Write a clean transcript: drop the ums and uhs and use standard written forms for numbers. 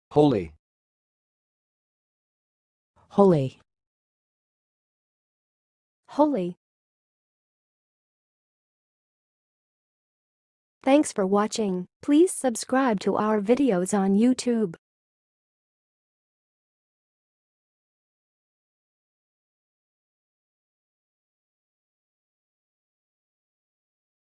HOLLEY. HOLLEY. HOLLEY. Thanks for watching. Please subscribe to our videos on YouTube.